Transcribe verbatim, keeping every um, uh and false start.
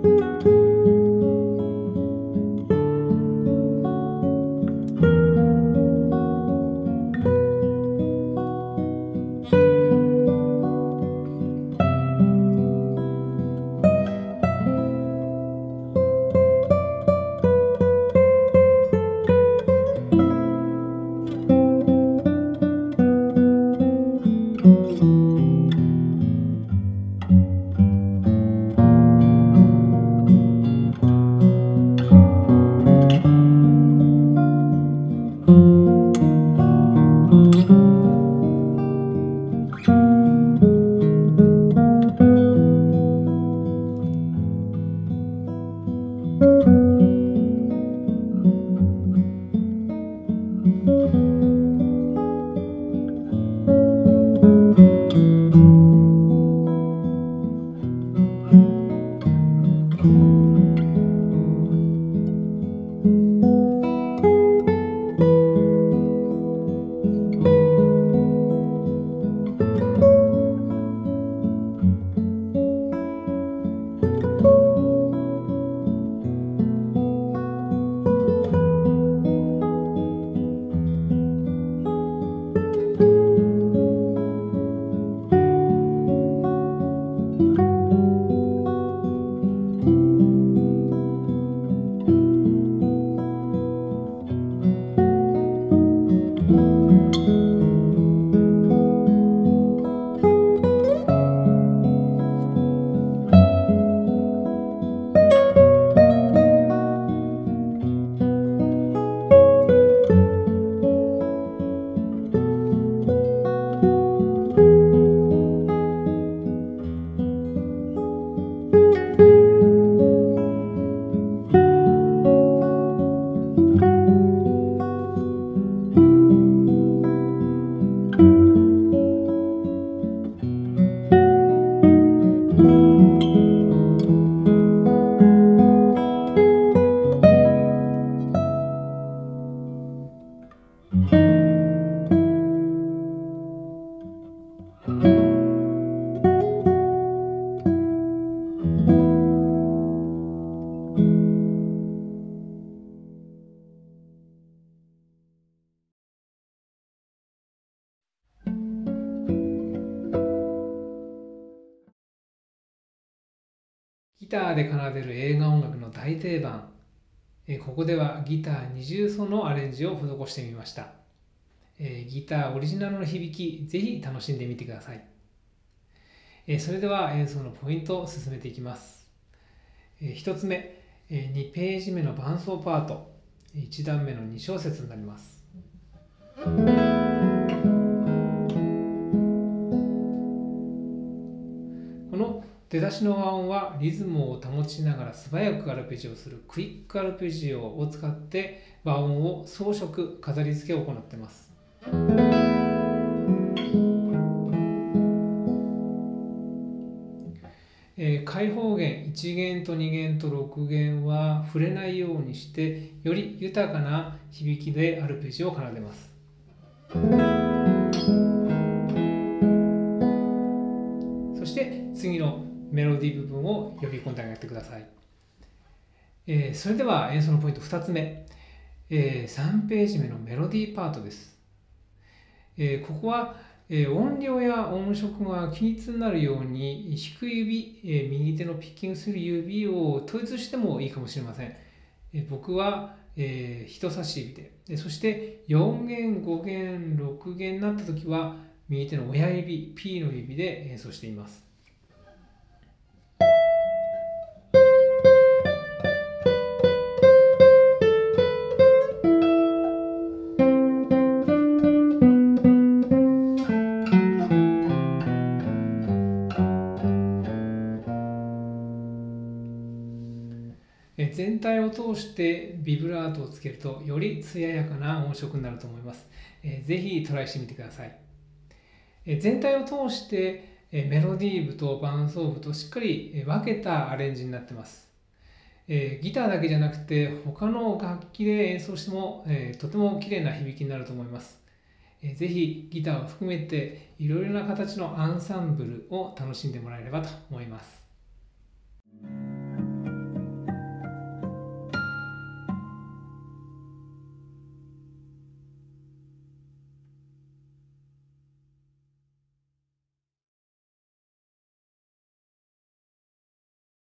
ギターで奏でる映画音楽の大定番、えここではギター二重奏のアレンジを施してみました。えギターオリジナルの響き、ぜひ楽しんでみてください。えそれでは演奏のポイントを進めていきます。えひとつめ、えにページ目の伴奏パート、いち段目のに小節になります。この出だしの和音はリズムを保ちながら素早くアルペジオをするクイックアルペジオを使って和音を装飾、飾り付けを行っています。えー、開放弦いち弦とに弦とろく弦は触れないようにしてより豊かな響きでアルペジオを奏でます。そして次のメロディー部分を呼び込んであげてください。えー、それでは演奏のポイントふたつめ、えー、さんページ目のメロディーパートです。えー、ここは、えー、音量や音色が均一になるように低い指、えー、右手のピッキングする指を統一してもいいかもしれません。えー、僕は、えー、人差し指で、でそしてよん弦、ご弦、ろく弦になった時は右手の親指、P の指で演奏しています。全体を通してビブラートをつけるとより艶やかな音色になると思います。ぜひトライしてみてください。全体を通してメロディー部と伴奏部としっかり分けたアレンジになっています。ギターだけじゃなくて他の楽器で演奏してもとても綺麗な響きになると思います。ぜひギターを含めていろいろな形のアンサンブルを楽しんでもらえればと思います。